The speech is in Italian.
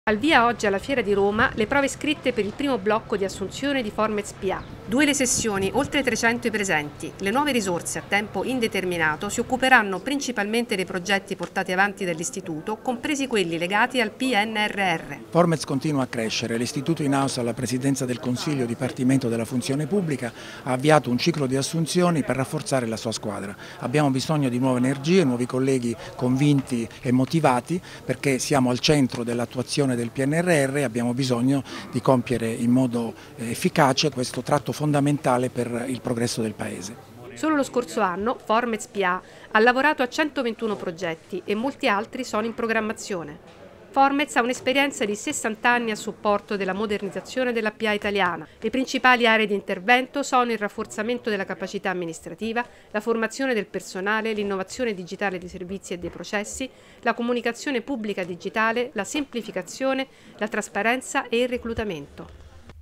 Al via oggi alla Fiera di Roma le prove scritte per il primo blocco di assunzione di Formez PA. 2 le sessioni, oltre 300 i presenti. Le nuove risorse a tempo indeterminato si occuperanno principalmente dei progetti portati avanti dall'Istituto, compresi quelli legati al PNRR. Formez continua a crescere. L'Istituto in house alla Presidenza del Consiglio Dipartimento della Funzione Pubblica ha avviato un ciclo di assunzioni per rafforzare la sua squadra. Abbiamo bisogno di nuove energie, nuovi colleghi convinti e motivati, perché siamo al centro dell'attuazione del PNRR e abbiamo bisogno di compiere in modo efficace questo tratto fondamentale per il progresso del Paese. Solo lo scorso anno Formez PA ha lavorato a 121 progetti e molti altri sono in programmazione. Formez ha un'esperienza di 60 anni a supporto della modernizzazione della PA italiana. Le principali aree di intervento sono il rafforzamento della capacità amministrativa, la formazione del personale, l'innovazione digitale dei servizi e dei processi, la comunicazione pubblica digitale, la semplificazione, la trasparenza e il reclutamento.